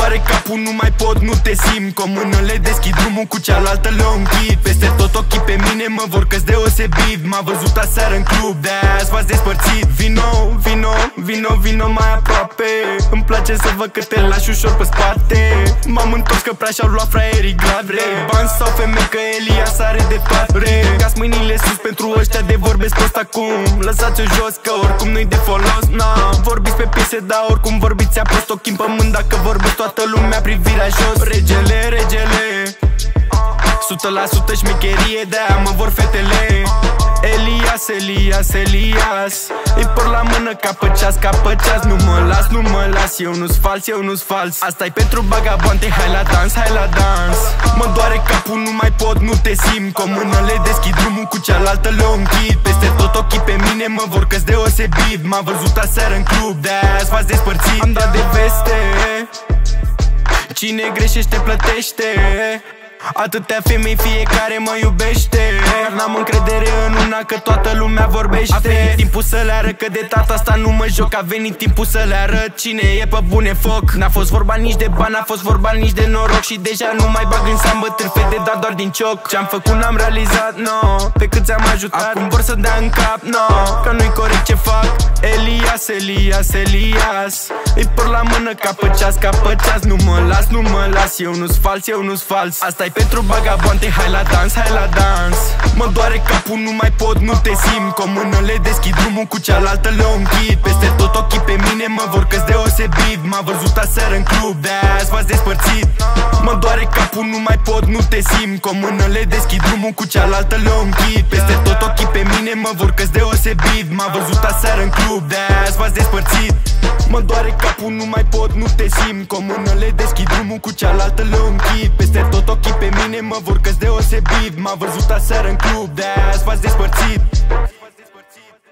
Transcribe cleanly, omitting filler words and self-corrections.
doare capul, nu mai pot, nu te simt. Cu o mână le deschid drumul, cu cealaltă le închid. Peste tot ochii pe mine mă vor că-s deosebit. M-a văzut aseară în club, de-aia azi v-ați despărțit. Vino, vino, vino, vino mai aproape. Îmi place să văd că te lași ușor pe spate. M-am întors că prea și-au luat fraierii grad. Vrei bani sau femei, că Elias are de toate. Ridicați mâinile sus pentru ăștia de vorbesc prost acum. Lăsați-o jos că oricum nu-i de folos. Vorbiți pe piese, dar oricum vorbiți aprost. Ochii în pământ, dacă vorbesc toată lumea privirea jos. Regele, regele, 100% șmecherie, de-aia mă vor fetele. Elias, Elias, Elias, îi por la mână ca pe ceas, ca pe ceas. Nu mă las, nu mă las, eu nu-s fals, eu nu-s fals. Asta-i pentru bagabonte, hai la dans, hai la dans. Mă doare capul, nu mai pot, nu te simt. Cu o mână le deschid drumul, cu cealaltă le închid. Peste tot ochii pe mine mă vor că-s deosebit. M-a văzut aseară în club, de-aia azi v-ați despărțit. Am dat de veste, cine greșește plătește. Atâtea femei, fiecare mă iubește. N-am încredere în una, că toată lumea vorbește. A venit timpul să le arăt că de data asta nu mă joc. A venit timpul să le arăt cine e pe bune foc. N-a fost vorba nici de bani, n-a fost vorba nici de noroc. Și deja nu mai bag în seamă târfe de dat doar din cioc. Ce-am făcut n-am realizat, no, pe cât ți-am ajutat. Acum vor să dea în cap, no, că nu-i corect ce fac. Elias, Elias, Elias, îi por la mână ca pe ceas, ca pe ceas. Nu mă las, nu mă las, eu nu-s fals, eu nu-s fals. Asta-i pentru bagabonte, hai la dans, hai la dans. Mă doare capul, nu mai pot, nu te simt. Cu o mână le deschid drumul, cu cealaltă le închid. Peste tot ochii pe mine mă vor că-s deosebit. M-a văzut aseară în club, de-aia azi v-ați despărțit. Mă doare capul, nu mai pot, nu te simt. Cu o mână le deschid drumul, cu cealaltă le închid. Peste tot ochii pe mine mă vor că-s deosebit. M-a văzut aseară în club, de-aia azi v-ați despărțit. Mă doare capul, nu mai pot, nu te simt. Cu o mână le deschid drumul, cu cealaltă le închid. Peste tot ochii pe mine mă vor că-s deosebit. M-a văzut aseară în club, de-aia azi v-ați despărțit.